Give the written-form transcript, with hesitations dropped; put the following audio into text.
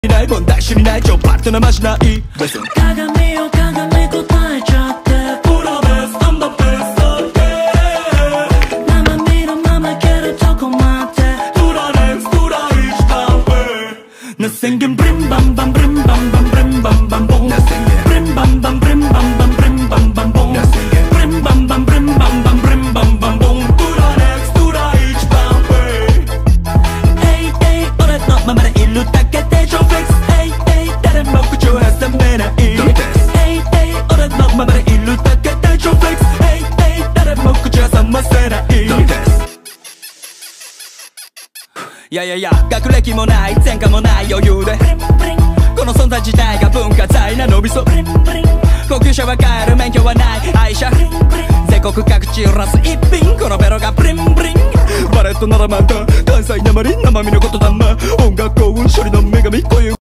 ないもん大事にないちょパッとなましない Listen 鏡を答えちゃってプロです I'm the best yeah 生身のままけるとこまでトラレンストライチタウェイ Nothing brim bam bam brim bam bam brim bam bam boom Brim bam bam brim bam bam brim bam bam boom Brim bam bam brim bam bam brim bam bam boom トラレンストライチタウェイ Hey hey 俺のままでいるだけで Joe Flex Hey hey 誰も口を挟めない Hey hey 俺のままでいるだけで Joe Flex Hey hey 誰も口挟ませないいやいやいや学歴もない前科もない余裕でこの存在自体が文化財なのびそ高級車は買える免許はない愛車全国各地ラス一品このベロがブリンブリンバレットならまた関西なまり生身のことだま音楽幸運処理の女神こういう